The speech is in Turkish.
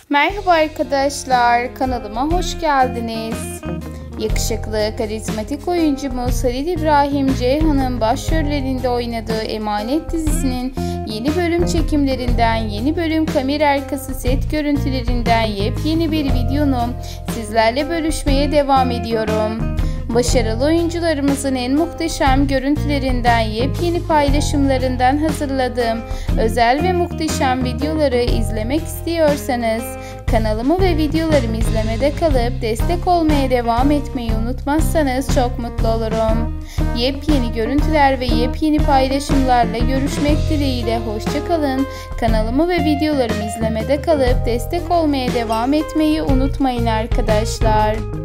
Merhaba arkadaşlar, kanalıma hoş geldiniz. Yakışıklı, karizmatik oyuncumuz Halil İbrahim Ceyhan'ın başrollerinde oynadığı Emanet dizisinin yeni bölüm çekimlerinden, yeni bölüm kamera arkası set görüntülerinden yepyeni bir videonu sizlerle bölüşmeye devam ediyorum. Başarılı oyuncularımızın en muhteşem görüntülerinden, yepyeni paylaşımlarından hazırladığım özel ve muhteşem videoları izlemek istiyorsanız kanalımı ve videolarımı izlemede kalıp destek olmaya devam etmeyi unutmazsanız çok mutlu olurum. Yepyeni görüntüler ve yepyeni paylaşımlarla görüşmek dileğiyle hoşça kalın. Kanalımı ve videolarımı izlemede kalıp destek olmaya devam etmeyi unutmayın arkadaşlar.